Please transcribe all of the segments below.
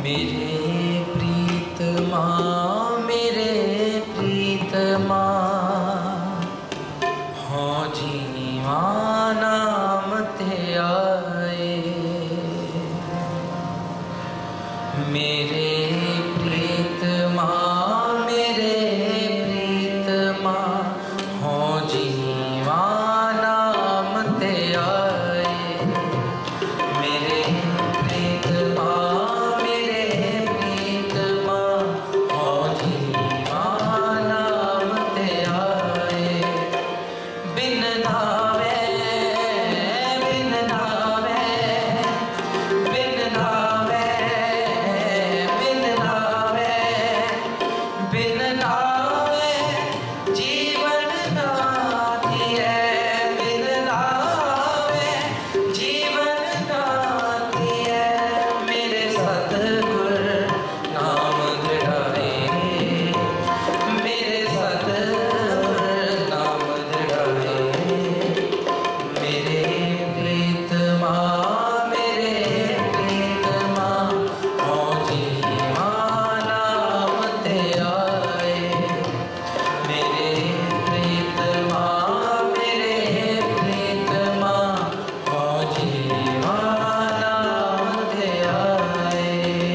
मेरे प्रीतमा हो जीवा नाम ते आए। मेरे प्रीतमा हो जीवा नाम ते आए। मेरे प्रीतमा हो जीवा नाम ते आए। बिन नावे बिन नावे बिन नावे बिन नावे बिन नावे जीवन ना दिए। बिन नावे जीवन ना दिए। मेरे सतगुर नाम दृढ़ाए। मेरे सतगुर नाम दृढ़ाए। मेरे प्रीतमा हो जीवा नाम ते आए। मेरे प्रीतमा हो जीवा नाम ते आए।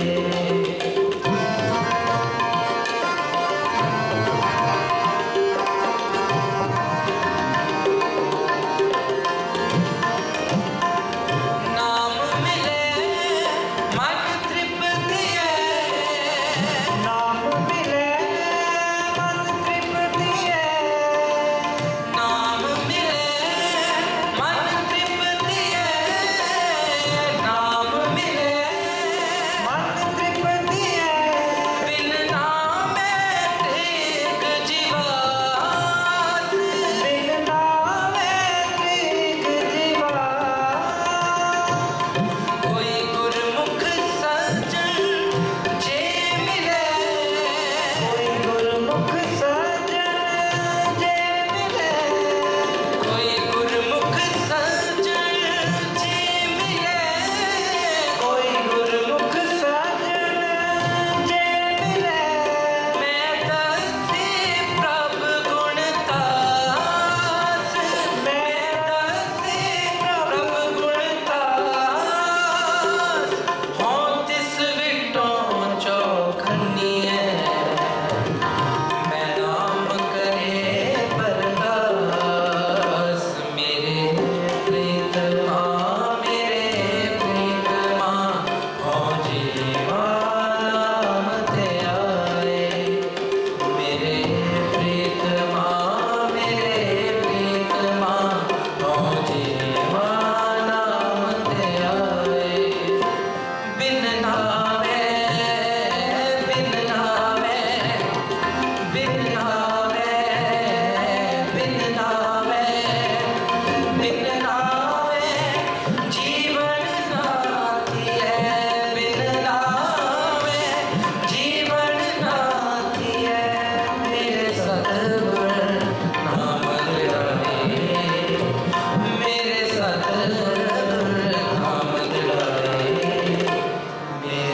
नाम मिले मन तृप्ति है। नाम मिले मन तृप्ति है। नाम मिले मन तृप्ति है। नाम मिले मन तृप्ति है। बिन नामे तृग जीवास। बिन नावे तृग जीवास। कोई गुरमुख सज्जन जे मिले। कोई गुरमुख सज्जन जे मिले। कोई गुरमुख सज्जन जे मिले। कोई गुरमुख सज्जन जे मिले। मैं दसी प्रभ गुण तास। मैं दसी प्रभ गुण तास। हो तिस विटों चौखनिए। मैं नाम करे परदास। मेरे प्रीतमा हो जीवा नाम ते आए। मेरे प्रीतमा हो जीवा नाम ते आए। बिन नावे बिन नावे बिन नावे बिन नावे बिन नावे जीवन ना दिए। बिन नावे जीवन ना दिए। मेरे सतगुर नाम दृढ़ाए। मेरे सतगुर नाम दृढ़ाए। मेरे